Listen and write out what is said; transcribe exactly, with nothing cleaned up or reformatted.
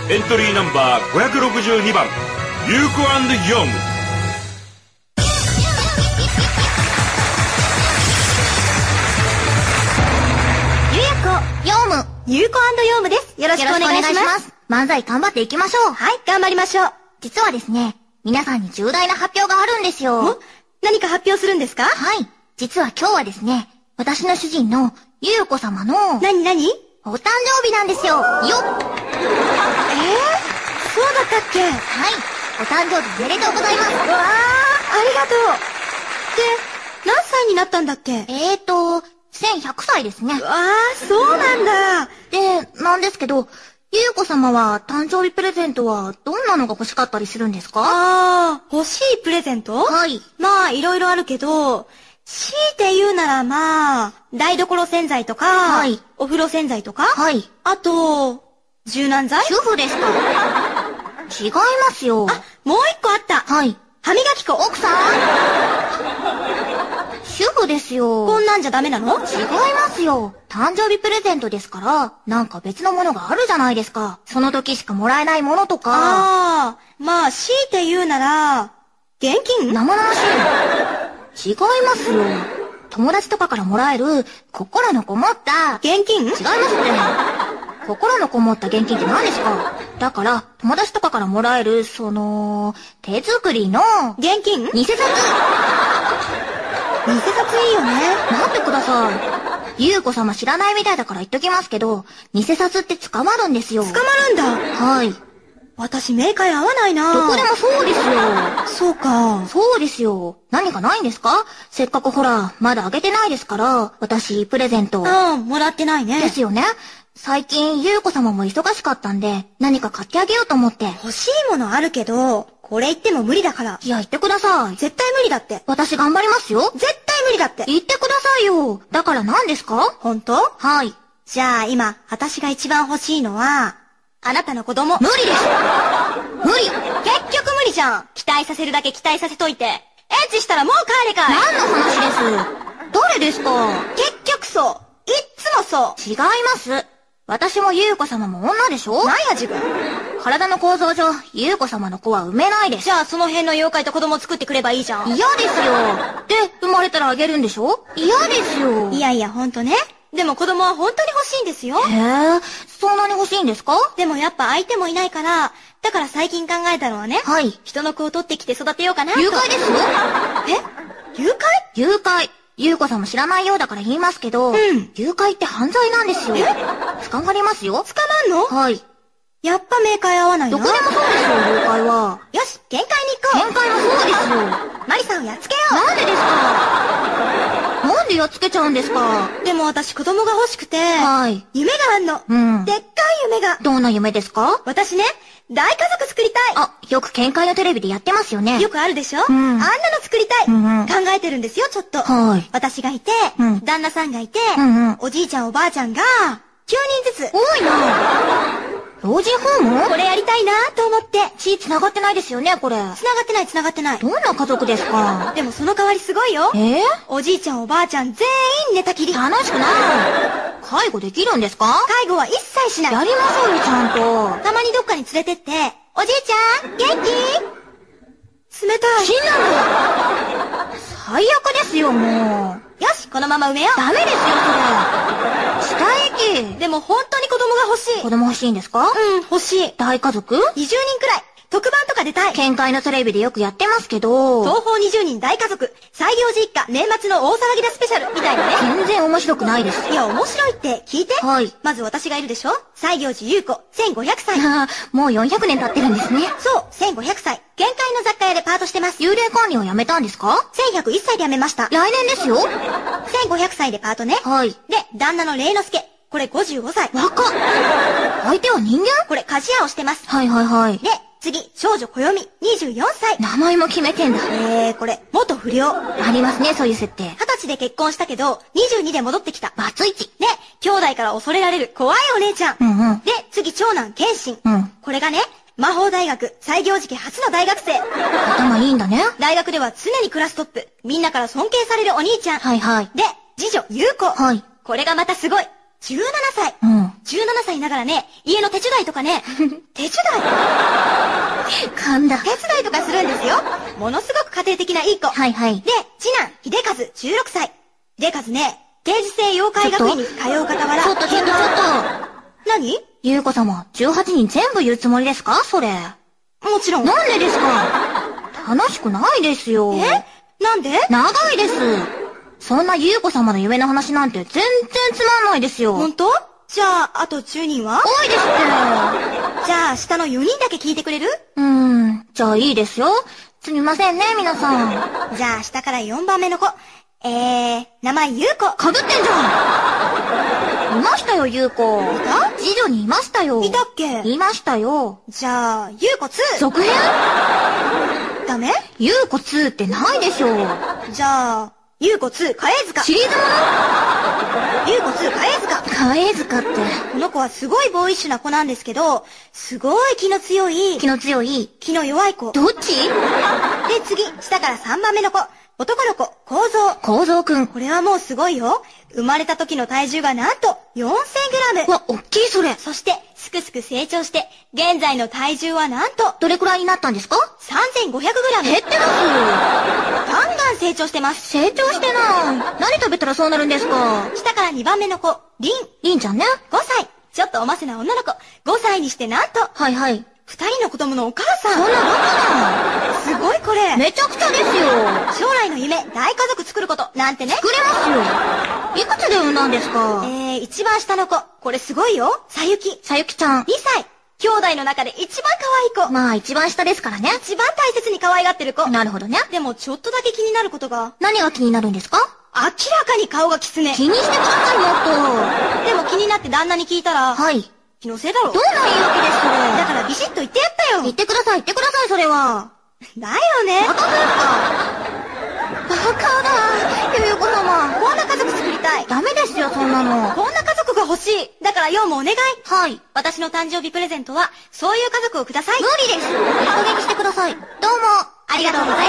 エントリーナンバーごひゃくろくじゅうにばん、ユーコ&ヨング。 ゆうやこ、ヨウム、ユーコ&ヨウムです。よろしくお願いします。漫才頑張っていきましょう。はい、頑張りましょう。実はですね、皆さんに重大な発表があるんですよ。何か発表するんですか？はい。実は今日はですね、私の主人のゆうこ様の、なになに？お誕生日なんですよ。よっ。えー、そうだったっけ？はい。お誕生日おめでとうございます。わー、ありがとう。で、何歳になったんだっけ？えーと、せんひゃくさいですね。わー、そうなんだ。で、なんですけど、ゆうこ様は誕生日プレゼントはどんなのが欲しかったりするんですか？あー、欲しいプレゼント？はい。まあ、いろいろあるけど、強いて言うならまあ、台所洗剤とか、はい。お風呂洗剤とか、はい。あと、柔軟剤？主婦ですか？違いますよ。あ、もう一個あった。はい。歯磨き粉。奥さん？主婦ですよ。こんなんじゃダメなの？違いますよ。誕生日プレゼントですから、なんか別のものがあるじゃないですか。その時しかもらえないものとか。ああ、まあ強いて言うなら、現金？生々しい。違いますよ。友達とかからもらえる、心のこもった、現金？違いますって。心のこもった現金って何ですか？だから、友達とかからもらえる、その、手作りの、現金？偽札？偽札いいよね。待ってください。ゆうこ様知らないみたいだから言っときますけど、偽札って捕まるんですよ。捕まるんだ。はい。私、明快合わないな。どこでもそうですよ。そうか。そうですよ。何かないんですか？せっかくほら、まだあげてないですから、私、プレゼント。ああ、もらってないね。ですよね。最近、ゆうこ様も忙しかったんで、何か買ってあげようと思って。欲しいものあるけど、これ言っても無理だから。いや、言ってください。絶対無理だって。私頑張りますよ。絶対無理だって。言ってくださいよ。だから何ですか？本当？はい。じゃあ今、私が一番欲しいのは、あなたの子供。無理です。無理。結局無理じゃん。期待させるだけ期待させといて。エッチしたらもう帰れかい。何の話です？誰ですか？結局そう。いっつもそう。違います。私もゆうこ様も女でしょ？なんや自分。体の構造上、ゆうこ様の子は産めないです。じゃあその辺の妖怪と子供を作ってくればいいじゃん。嫌ですよ。で、生まれたらあげるんでしょ？嫌ですよ。いやいや、ほんとね。でも子供は本当に欲しいんですよ。へえ、そんなに欲しいんですか？でもやっぱ相手もいないから、だから最近考えたのはね。はい。人の子を取ってきて育てようかなと。誘拐ですよ。え？誘拐？誘拐。ゆうこさんも知らないようだから言いますけど、うん。誘拐って犯罪なんですよ。え？捕まりますよ。捕まんの？はい。やっぱ明快合わないな。どこでもそうですよ、誘拐は。よし、限界に行こう。限界はそうですよ。マリさんをやっつけよう。なんでですか？なんでやっつけちゃうんですか？でも私子供が欲しくて、はい。夢があんの。うん。でっかい夢が。どんな夢ですか？私ね、大家族作りたい。あ、よく見解のテレビでやってますよね。よくあるでしょ？うん。あんなの作りたい。うんうん。考えてるんですよ、ちょっと。はい。私がいて、うん。旦那さんがいて、うんうん。おじいちゃんおばあちゃんが、きゅうにんずつ。多いな。老人ホーム？これやりたいなと思って。血繋がってないですよね、これ。繋がってない、繋がってない。どんな家族ですか？でもその代わりすごいよ。えー、おじいちゃんおばあちゃん全員寝たきり。楽しくない。介護できるんですか？介護は一切しない。やりましょうよ、ちゃんと。たまにどっかに連れてって、おじいちゃん、元気？冷たい。死んだの？最悪ですよ、もう。よし、このまま埋めよう。ダメですよ、それ。死体液。でも本当に子供が欲しい。子供欲しいんですか？うん、欲しい。大家族？にじゅうにんくらい。特番とか出たい。見解のテレビでよくやってますけど。東方にじゅうにん大家族、西行寺一家年末の大騒ぎだスペシャルみたいなね。全然面白くないです。いや、面白いって聞いて。はい。まず私がいるでしょ？西行寺優子、せんごひゃくさい。ああ、もうよんひゃくねん経ってるんですね。そう、せんごひゃくさい。見解の雑貨屋でパートしてます。幽霊管理を辞めたんですか？せんひゃくいっさいで辞めました。来年ですよ。せんごひゃくさいでパートね。はい。で、旦那の霊之助。これごじゅうごさい。若っ。相手は人間？これ鍛冶屋をしてます。はいはいはい。で、次、少女暦、にじゅうよんさい。名前も決めてんだ。えー、これ、元不良。ありますね、そういう設定。はたちで結婚したけど、にじゅうにで戻ってきた。バツイチ。で、兄弟から恐れられる怖いお姉ちゃん。うんうん。で、次、長男、謙信。うん。これがね、魔法大学、西行寺家初の大学生。頭いいんだね。大学では常にクラストップ。みんなから尊敬されるお兄ちゃん。はいはい。で、次女、優子。はい。これがまたすごい。 じゅうななさい。 うん。 じゅうななさいながらね、家の手伝いとかね、手伝い噛んだ。 手伝いとかするんですよ。ものすごく家庭的ないい子。 はいはい。 で、次男、秀和じゅうろくさい。秀和ね、定時制妖怪学院に通う傍ら。 ちょっとちょっとちょっと。 何？ ゆうこ様、じゅうはちにん全部言うつもりですかそれ。 もちろん。 なんでですか？楽しくないですよ。 え？なんで？ 長いです。そんなゆうこ様の夢の話なんて全然つまんないですよ。 ほんと？じゃあ、あとじゅうにんは？ 多いですって。 じゃあ、下のよにんだけ聞いてくれる？ うーん、じゃあいいですよ。すみませんね、皆さん。 じゃあ、下からよんばんめの子。えー、名前ゆうこ。 かぶってんじゃん。いましたよ、ゆうこ。 いた？ 次女にいましたよ。 いたっけ？ いましたよ。 じゃあ、ゆうこツー。 続編？ ダメ？ ゆうこツーってないでしょ。 じゃあ、ゆうこツー、かえずか。 シリーズもの？ ゆうこツー、かえずか。 かえずかって。 この子はすごいボーイッシュな子なんですけど、すごい気の強い。 気の強い。 気の弱い子。 どっち？ で、次、下からさんばんめの子。男の子、構造。 構造くん。 これはもうすごいよ。生まれた時の体重がなんとよんせんグラム。 わ、おっきいそれ。 そして、すくすく成長して、現在の体重はなんと、 どれくらいになったんですか？ さんぜんごひゃくグラム。 減ってます。 ガンガン成長してます。 成長してない。何食べたらそうなるんですか？ 下からにばんめの子、リン。 リンちゃんね。 ごさい。ちょっとおませな女の子。ごさいにしてなんと、 はいはい。 二人の子供のお母さん。 そんなバカすごいこれ。 な。めちゃくちゃですよ。 将来の夢、大家族作ること、なんてね。 作れますよ。いくつで産んだんですか？ えー、一番下の子。これすごいよ。さゆき。 さゆきちゃん。 にさい。兄弟の中で一番可愛い子。 まあ一番下ですからね。 一番大切に可愛がってる子。 なるほどね。 でもちょっとだけ気になることが。 何が気になるんですか？ 明らかに顔がキツネ。 気にしてください、もっでも気になって旦那に聞いたら。 と。はい。 気のせいだろ。 どんな言い訳です、それ。 だからビシッと言ってやったよ。 言ってください、言ってください、それは。 だよね。 バカですか？バカだ。ゆうこ様。 こんな家族作りたい。 ダメですよ、そんなの。 こんな家族が欲しい。だからようもお願い。 はい。 私の誕生日プレゼントは、そういう家族をください。 無理です。いい加減にしてください。どうも。 ありがとうございます。